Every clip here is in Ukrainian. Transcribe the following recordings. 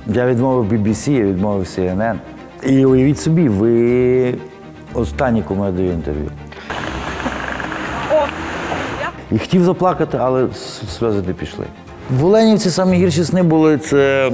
Я відмовив BBC, я відмовив CNN. І уявіть собі, ви останні, кому я даю інтерв'ю. І хотів заплакати, але сльози не пішли. В Оленівці самі гірші сни були, це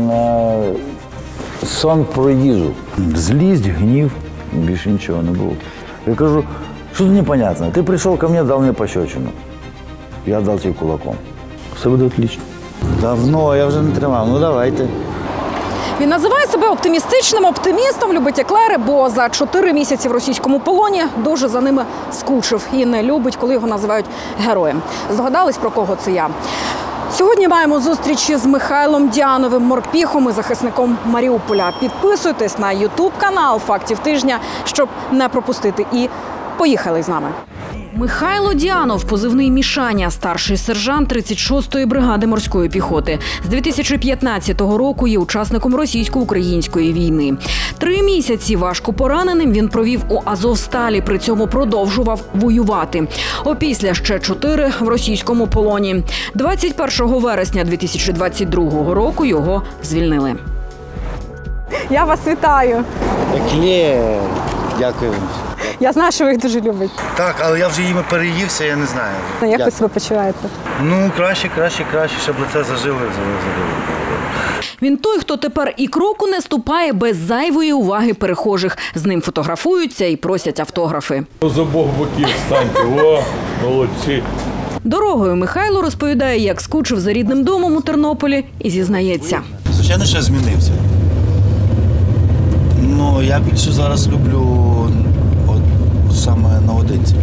сон про їжу. Злість, гнів, більше нічого не було. Я кажу, що тут непонятно, ти прийшов ко мне, дав мені пощечину. Я дав тебе кулаком. Все буде отлично. Давно, я вже не тримав, ну давайте. Він називає себе оптимістичним оптимістом, любить еклери, бо за 4 місяці в російському полоні дуже за ними скучив і не любить, коли його називають героєм. Здогадались, про кого це я? Сьогодні маємо зустрічі з Михайлом Діановим, морпіхом і захисником Маріуполя. Підписуйтесь на YouTube-канал «Фактів тижня», щоб не пропустити. І поїхали з нами. Михайло Діанов, позивний Мішаня, старший сержант 36-ї бригади морської піхоти. З 2015 року є учасником російсько-української війни. 3 місяці важко пораненим він провів у Азовсталі, при цьому продовжував воювати. Опісля ще 4 в російському полоні. 21 вересня 2022 року його звільнили. Я вас вітаю. Еклер, дякую. Я знаю, що ви їх дуже любите. Так, але я вже їми переївся, я не знаю. Як ви себе почуваєте? Ну, краще, щоб лице зажило. Він той, хто тепер і кроку не ступає без зайвої уваги перехожих. З ним фотографуються і просять автографи. З обох боків станьте, о, молодці. Дорогою Михайло розповідає, як скучив за рідним домом у Тернополі і зізнається. Звичайно, що я змінився. Ну, я більше зараз люблю саме наодинці.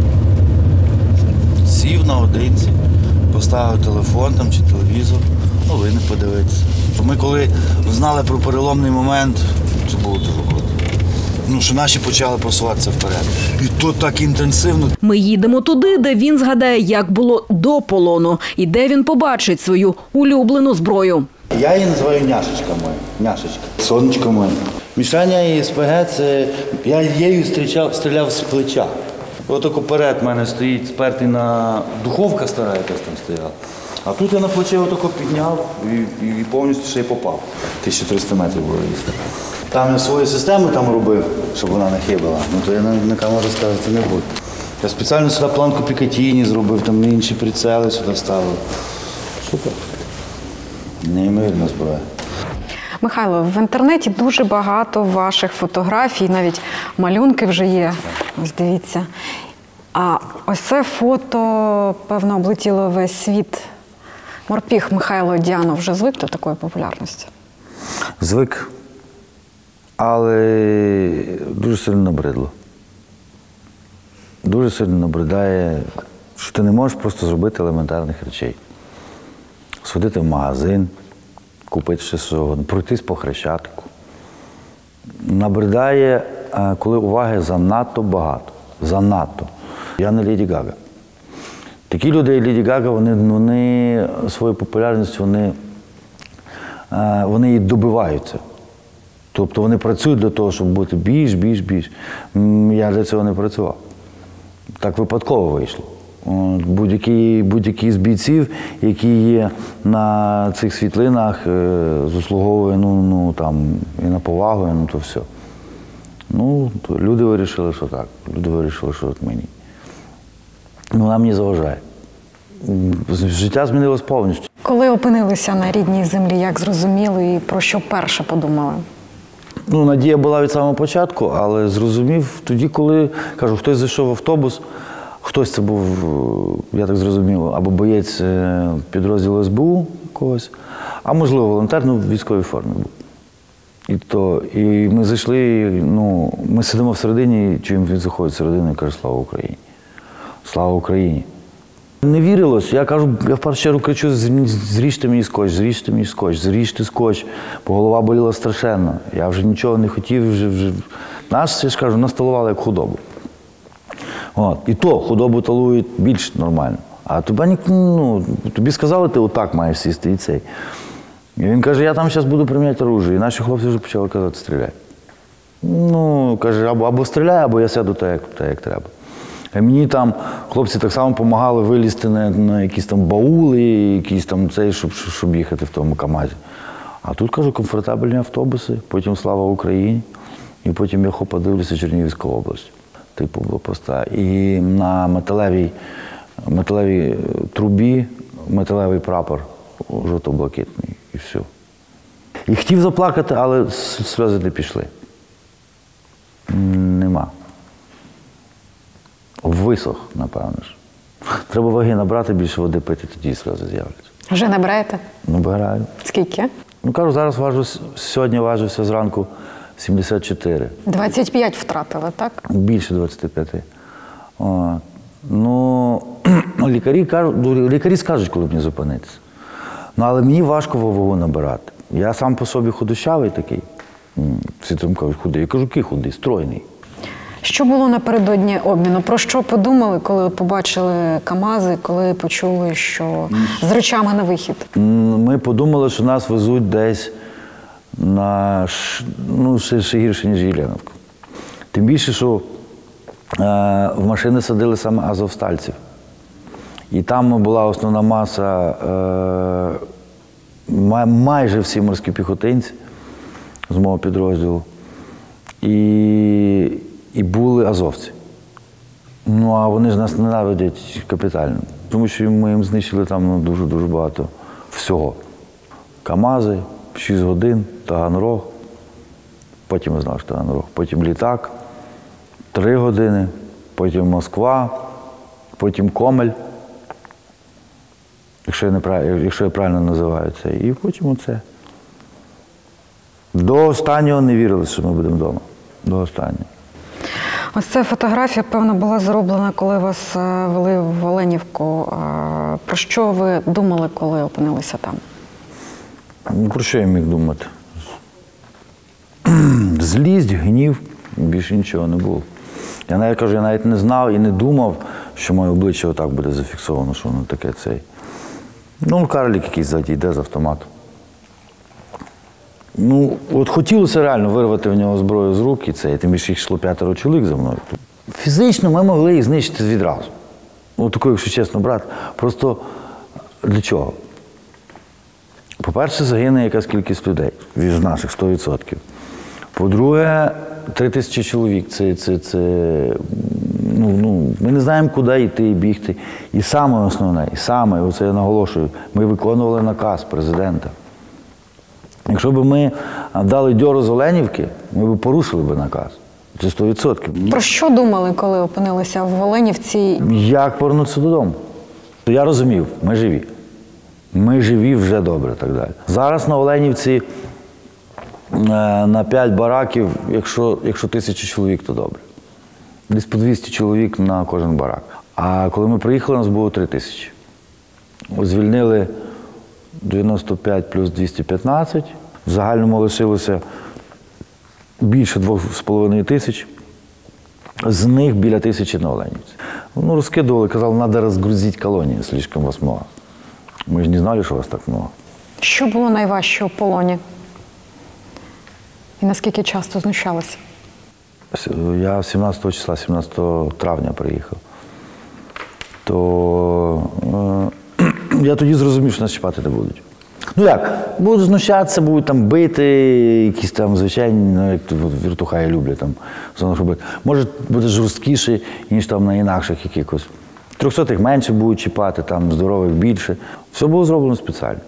Сів наодинці, поставив телефон там, чи телевізор, новини подивитися. Ми коли знали про переломний момент, це було дуже круто. Ну, що наші почали просуватися вперед. І то так інтенсивно. Ми їдемо туди, де він згадає, як було до полону, і де він побачить свою улюблену зброю. Я її називаю няшечка моя. Няшечка. Сонечко моє. Мішання і СПГ – це я її стріляв з плеча. Отако перед мене стоїть спертий на духовка стара, якась там стояла. А тут я на плече отако підняв і повністю ще й попав. 1300 метрів було їсти. Там я свої системи там робив, щоб вона не хибила. Ну то я на камеру сказати не буду. Я спеціально сюди планку Пікатіні зробив, там інші прицели сюди ставив. Супер. Неймовірна зброя. Михайло, в інтернеті дуже багато ваших фотографій, навіть малюнки вже є. Ось дивіться. А ось це фото, певно, облетіло весь світ. Морпіх Михайло Діанов вже звик до такої популярності? Звик, але дуже сильно набридло. Дуже сильно набридає, що ти не можеш просто зробити елементарних речей. Сходити в магазин, купити щось, пройтись по Хрещатику. Набридає, коли уваги занадто багато. Занадто. Я не Леді Гага. Такі люди, як Леді Гага, вони свою популярність, вони її добиваються. Тобто вони працюють для того, щоб бути більш. Я для цього не працював. Так випадково вийшло. Будь-який з бійців, які є на цих світлинах, заслуговує і на повагу, то все. Люди вирішили, що так. Люди вирішили, що от мені. Вона мені заважає. Життя змінилось повністю. Коли опинилися на рідній землі, як зрозуміли і про що перше подумали? Надія була від самого початку, але зрозумів тоді, коли, кажу, хтось зайшов в автобус, хтось це був, я так зрозумів, або боєць підрозділу СБУ когось, а можливо волонтер, в військовій формі був. І ми зайшли, ми сидимо всередині, чуємо, він заходить всередину і каже: «Слава Україні! Слава Україні!» Не вірилось. Я кажу, я в першу чергу кричу: зріжте мені скотч, зріжте мені скотч, зріжте скотч, бо голова боліла страшенно. Я вже нічого не хотів, Нас, я ж кажу, насталували як худобу. І то худобу талують більш нормально. А тобі сказали, ти отак маєш сісти і цей. І він каже: я там зараз буду приміняти оружие. І наші хлопці вже почали казати: стріляй. Каже, або стріляй, або я сяду так, як треба. А мені там хлопці так само допомагали вилізти на якісь там баули, якісь там щоб їхати в тому КАМАЗі. А тут, кажу, комфортабельні автобуси, потім слава Україні, і потім я подивлюся Чернігівська область, типу блокпоста. І на металевій трубі металевий прапор жовто-блакитний, і все. І хотів заплакати, але сльози не пішли. Нема. Висох, напевно ж. Треба ваги набрати, більше води пити, тоді сльози з'являться. Вже набираєте? Набираю. Скільки? Ну, кажу, зараз сьогодні важився зранку 74. 25 втратили, так? Більше 25. Ну, лікарі скажуть, коли мені зупинитися. Ну, але мені важко вагу набирати. Я сам по собі худощавий такий. Всі там кажуть, худий. Я кажу, який худий, стройний. Що було напередодні обміну? Про що подумали, коли побачили КАМАЗи, коли почули, що з речами на вихід? Ми подумали, що нас везуть десь на, ще гірше, ніж Єленівку. Тим більше, що в машини садили саме азовстальців. І там була основна маса, майже всі морські піхотинці з мого підрозділу. І були азовці. Ну, а вони ж нас ненавидять капітально. Тому що ми їм знищили там дуже-дуже багато всього. КАМАЗи, 6 годин, Таганрог. Потім я знав, що Таганрог. Потім літак, 3 години, потім Москва, потім Комель, якщо я правильно називаю це. І потім оце. До останнього не вірили, що ми будемо вдома. До останнього. Ось ця фотографія, певно, була зроблена, коли вас вели в Оленівку. Про що ви думали, коли опинилися там? Ну, про що я міг думати? Злість, гнів, більше нічого не було. Я навіть не знав і не думав, що моє обличчя отак буде зафіксовано, що воно таке цей. Ну, карлик якийсь ззаді йде з автоматом. Ну, от хотілося реально вирвати в нього зброю з рук, і це, тим більше їх йшло 5 чоловік за мною. Фізично ми могли їх знищити відразу. Ну, такою, якщо чесно, брат, просто для чого? По-перше, загине якась кількість людей, з наших 100%. По-друге, 3000 чоловік, ми не знаємо, куди йти і бігти. І саме основне, оце я наголошую, ми виконували наказ президента. Якщо б ми дали дьору з Оленівки, ми б порушили б наказ. Це 100%. Про що думали, коли опинилися в Оленівці? Як повернутися додому? Я розумів, ми живі. Ми живі вже добре, так далі. Зараз на Оленівці на 5 бараків, якщо 1000 чоловік, то добре. Десь по 200 чоловік на кожен барак. А коли ми приїхали, нас було 3000. Звільнили 95 плюс 215. В загальному лишилося більше 2500. З них біля 1000 на Оленівці. Ну, розкидували, казали, треба розгрузити колонію, слишком вас много. Ми ж не знали, що вас так много. Що було найважче у полоні? І наскільки часто знущалися? Я 17 числа, 17 травня приїхав. То я тоді зрозумів, що нас чіпати не будуть. Ну як, будуть знущатися, будуть там бити, якісь там звичайні, ну, як віртухаї люблять там, робити. Може, буде жорсткіше, ніж там на інакших якихось. 300-х менше будуть чіпати, там здорових більше. Все було зроблено спеціально.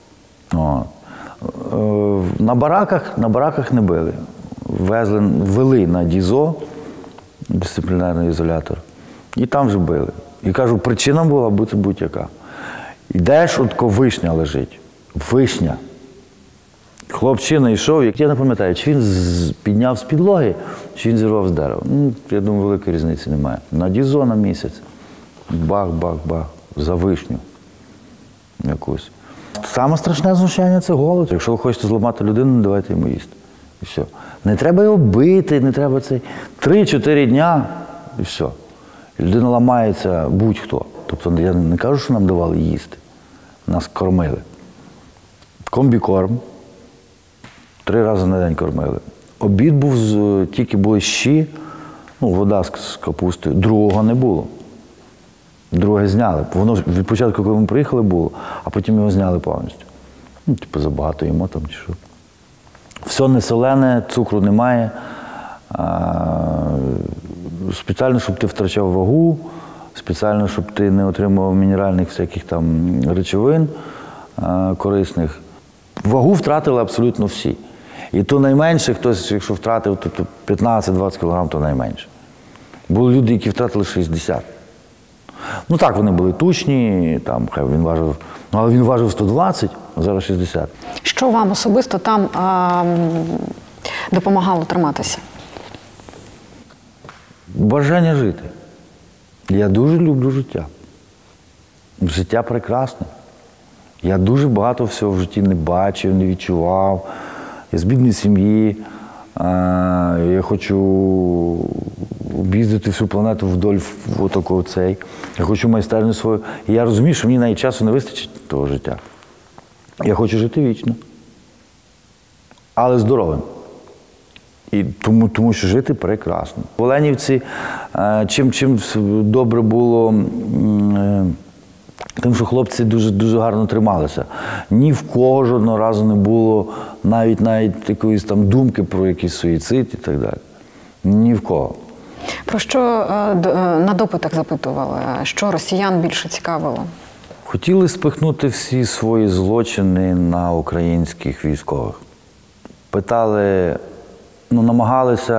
На бараках не били. Вели на ДІЗО, дисциплінарний ізолятор, і там же били. І кажу, причина була бути будь-яка. Йдеш, от вишня лежить. Вишня. Хлопчина йшов, я не пам'ятаю, чи він підняв з підлоги, чи він зірвав з дерева. Ну, я думаю, великої різниці немає. На ДІЗО на місяць. Бах-бах-бах. За вишню. Якусь. Саме страшне знущання – це голод. Якщо ви хочете зламати людину, не давайте йому їсти. І все. Не треба його бити, не треба цей. 3-4 дня і все. І людина ламається будь-хто. Тобто я не кажу, що нам давали їсти. Нас кормили. Комбікорм. 3 рази на день кормили. Обід був, тільки були щі, вода з капустою. Другого не було. Друге зняли. Воно від початку, коли ми приїхали, було, а потім його зняли повністю. Ну, типу, забагато їмо там чи що. Все не солене, цукру немає. Спеціально, щоб ти втрачав вагу, спеціально, щоб ти не отримував мінеральних всяких там речовин корисних. Вагу втратили абсолютно всі. І то найменше, хтось, якщо втратив, то 15-20 кг, то найменше. Були люди, які втратили 60. Ну так, вони були тучні, там, хай він важив, ну, але він важив 120, а зараз 60. Що вам особисто там допомагало триматися? Бажання жити. Я дуже люблю життя. Життя прекрасне. Я дуже багато всього в житті не бачив, не відчував. Я з бідної сім'ї. Я хочу об'їздити всю планету вдоль отакого цей. Я хочу майстерню свою. І я розумію, що мені навіть часу не вистачить того життя. Я хочу жити вічно. Але здоровим. І тому що жити прекрасно. В Оленівці чим добре було, тим, що хлопці дуже гарно трималися. Ні в кого жодного разу не було навіть якоїсь там думки про якийсь суїцид і так далі. Ні в кого. Про що на допитах запитували? Що росіян більше цікавило? Хотіли спихнути всі свої злочини на українських військових. Питали, намагалися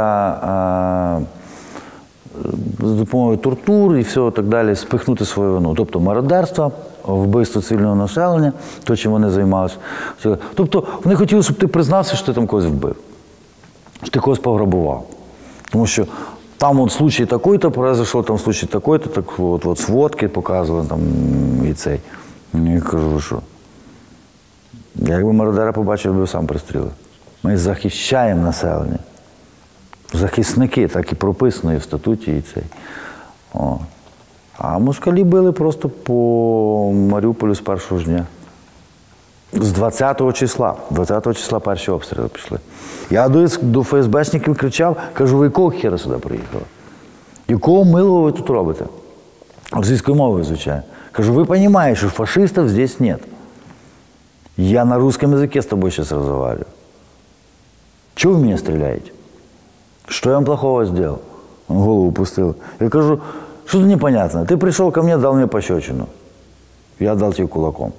з допомогою тортур і всього так далі спихнути свою вину. Тобто мародерство, вбивство цивільного населення, то, чим вони займалися. Тобто вони хотіли, щоб ти признався, що ти там когось вбив, що ти когось пограбував. Тому що там от случай такой-то произошел, там случай такой-то, так от сводки показували там і цей. Я кажу, ви що? Якби мародера побачив, я б сам пристрілив. Ми захищаємо населення. Захисники, так і прописано і в статуті, і цей. О. А москалі били просто по Маріуполю з першого ж дня. З 20-го числа. 20-го числа перші обстріли пішли. Я до ФСБшників кричав, кажу, ви якого хера сюди приїхали? Якого милого ви тут робите? Російською мовою, звичайно. Кажу, ви розумієте, що фашистів здесь нет. Я на русском языке с тобой сейчас разговариваю. Чего вы в меня стреляете? Что я вам плохого сделал? Он голову пустил. Я кажу, что-то непонятно. Ты пришел ко мне, дал мне пощечину. Я дал тебе кулаком.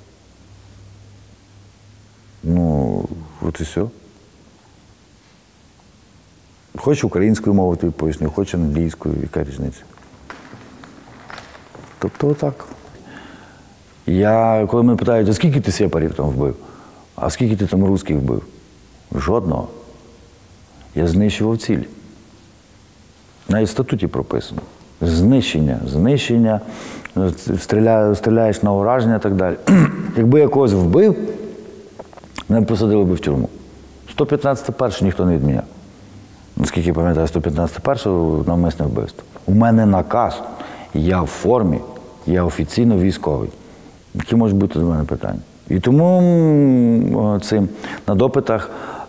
Ну, вот и все. Хочеш українською мовою тобі поясню, хочеш англійською, яка різниця? Тобто отак. Коли мене питають, а скільки ти сепарів там вбив? А скільки ти там русських вбив? Жодного. Я знищував ціль. Навіть в статуті прописано. Знищення, стріляєш на ураження і так далі. Якби я когось вбив, мене посадили б в тюрму. 115-1 ніхто не відміняв. Наскільки я пам'ятаю, 115-1 навмисне вбивство. У мене наказ, я в формі, я офіційно військовий. Які можуть бути до мене питання? І тому на допитах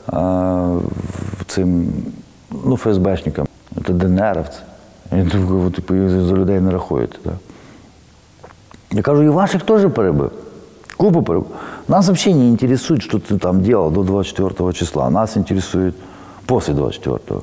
ФСБшникам, це ДНРовці, за людей не рахуєте. Так? Я кажу, і ваших теж перебив. Купу перебив. Нас взагалі не інтересує, що ти там робив до 24 числа. Нас інтересує після 24-го.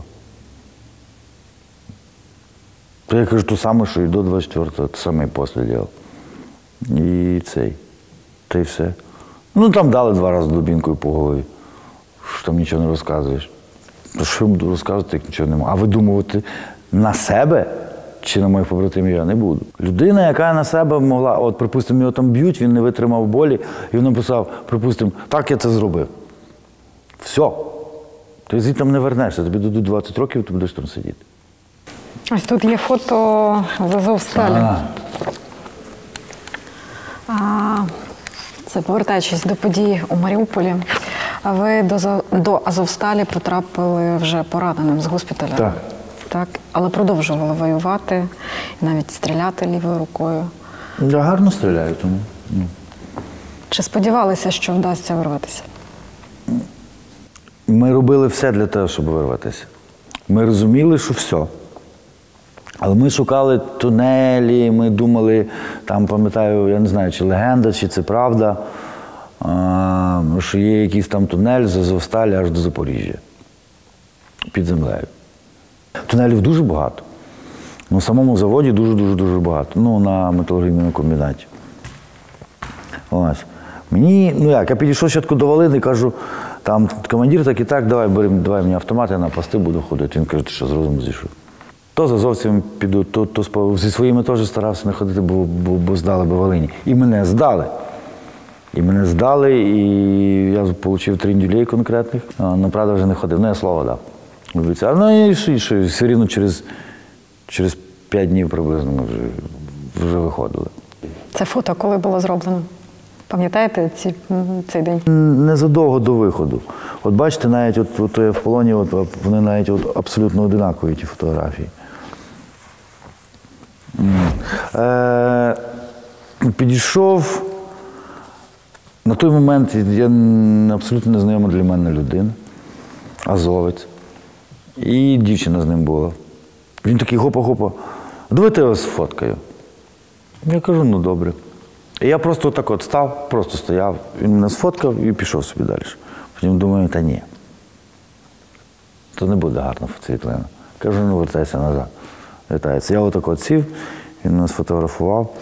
То я кажу, то саме, що і до 24-го, то саме і після робив. І цей. Та й все. Ну, там дали 2 рази дубінкою по голові. Що там нічого не розказуєш. То що їм розказувати, як нічого немає? А видумувати на себе чи на моїх побратимів я не буду. Людина, яка на себе могла, от, припустимо, його там б'ють, він не витримав болі, і він написав, припустимо, так я це зробив. Все. Ти звідти там не вернешся, тобі дадуть 20 років, ти будеш там сидіти. Ось тут є фото з Азовсталі. Це повертаючись до подій у Маріуполі. Ви до Азовсталі потрапили вже пораненим з госпіталя. Так. Так. Але продовжували воювати, навіть стріляти лівою рукою. Я гарно стріляю, тому. Чи сподівалися, що вдасться вирватися? Ми робили все для того, щоб вирватися. Ми розуміли, що все. Але ми шукали тунелі, ми думали, там, пам'ятаю, я не знаю, чи легенда, чи це правда, що є якийсь там тунель з Азовсталі аж до Запоріжжя. Під землею. Тунелів дуже багато. На самому заводі дуже-дуже багато. Ну, на металургійному комбінаті. Ось. Мені, я підійшов спочатку до Валини, кажу, там командир так і так, давай мені автомат, я на пости буду ходити. Він каже, ти що, з розуму зійшов? То з азовцями піду, то зі своїми теж старався не ходити, бо здали би Волині. І мене здали. І я отримав тріндюлей конкретних. Ну, правда, вже не ходив. Ну, я слово дав. Обіцяв. Ну, і все рівно через 5 днів приблизно ми вже виходили. Це фото коли було зроблено? Пам'ятаєте цей день? Незадовго до виходу. От бачите, навіть от в полоні, вони навіть абсолютно одинакові, ті фотографії. Підійшов. На той момент я абсолютно незнайома для мене людина, азовець. І дівчина з ним була. Він такий гопа-гопа, давайте я вас сфоткаю. Я кажу, ну добре. І я просто отак от став, просто стояв, він мене сфоткав і пішов собі далі. Потім думаю, та ні. То не буде гарна світлина. Кажу, ну вертайся назад. Вертається. Я отак от сів, він мене сфотографував.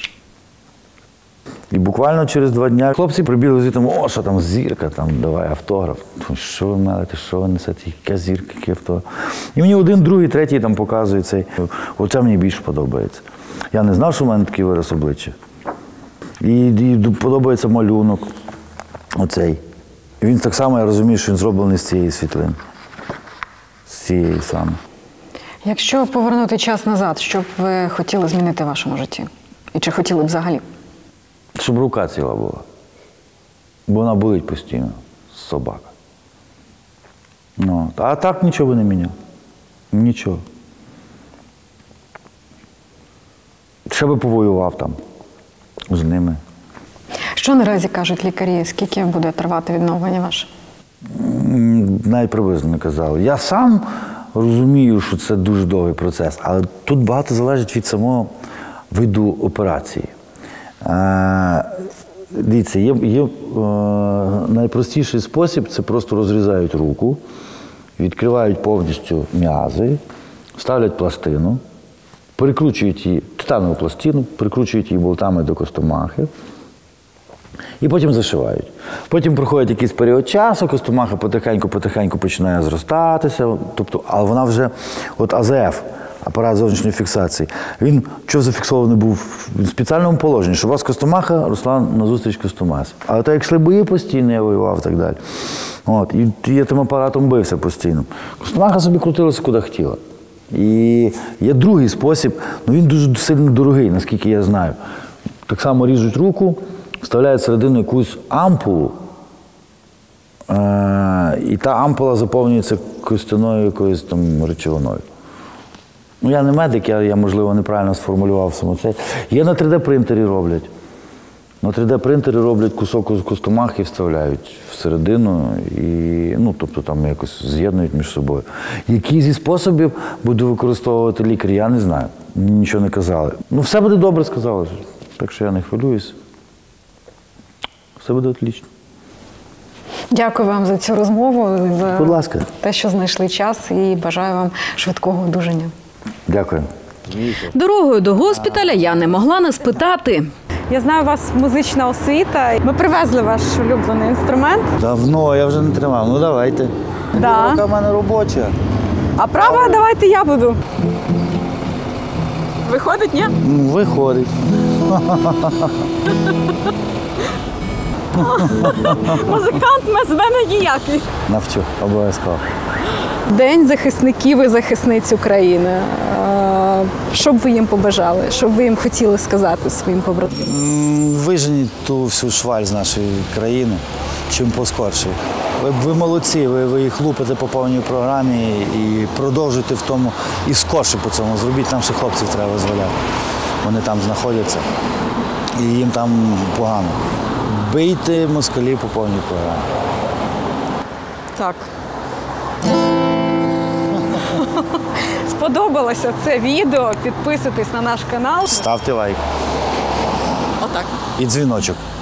І буквально через 2 дні хлопці прибігли звідти, о, що там зірка, там, давай автограф. Що ви мелите, що ви несете, яка зірка, який автограф. І мені один, другий, третій там показує цей. Оце мені більше подобається. Я не знав, що в мене такий вираз обличчя. І подобається малюнок оцей. І він так само, я розумію, що він зроблений з цієї світлини. З цієї саме. Якщо повернути час назад, що б ви хотіли змінити в вашому житті? І чи хотіли б взагалі? Щоб рука ціла була. Бо вона болить постійно, собака. Ну, а так нічого би не міняв. Нічого. Ще би повоював там з ними. Що наразі кажуть лікарі? Скільки буде тривати відновлення ваше? Навіть приблизно не казали. Я сам розумію, що це дуже довгий процес, але тут багато залежить від самого виду операції. Дивіться, є найпростіший спосіб – це просто розрізають руку, відкривають повністю м'язи, ставлять пластину, перекручують її, титанову пластину, прикручують її болтами до костомахи і потім зашивають. Потім проходить якийсь період часу, костомаха потихеньку починає зростатися, тобто, але вона вже, от АЗФ, апарат зовнішньої фіксації, він що зафіксований був в спеціальному положенні, щоб у вас костомаха росла назустріч костомасі. Але так як йшли бої постійно, я воював і так далі. От, і я тим апаратом бився постійно. Костомаха собі крутилася куди хотіла. І є другий спосіб, але він дуже сильно дорогий, наскільки я знаю. Так само ріжуть руку, вставляють всередину якусь ампулу, і та ампула заповнюється костяною якоюсь там речовиною. Ну, я не медик, я можливо, неправильно сформулював саме це. Є на 3D-принтері роблять. На 3D-принтері роблять кусок костомахи і вставляють всередину, і, ну, тобто там якось з'єднують між собою. Які зі способів буде використовувати лікар, я не знаю. Мені нічого не казали. Ну, все буде добре, сказали. Так що я не хвилююсь. Все буде отлично. Дякую вам за цю розмову, за Будь ласка. те, що знайшли час, і бажаю вам швидкого одужання. Дякую. Дорогою до госпіталя я не могла не спитати. Я знаю, у вас музична освіта. Ми привезли ваш улюблений інструмент. Давно, я вже не тримав. Ну, давайте. Да. Рука в мене робоча. А права давайте я буду. Виходить, ні? Виходить. Музикант з мене ніякий. Навчу, обов'язково. День захисників і захисниць України. Що б ви їм побажали? Що б ви їм хотіли сказати своїм побратимам? Виженіть ту всю шваль з нашої країни, чим поскорше. Ви молодці, ви їх лупите по повній програмі і продовжуйте в тому, і скорше по цьому. Зробіть, нам ще хлопців треба визволяти. Вони там знаходяться, і їм там погано. Бийте москалів по повній програмі. Так. Сподобалося це відео. Підписуйтесь на наш канал. Ставте лайк. Отак. І дзвіночок.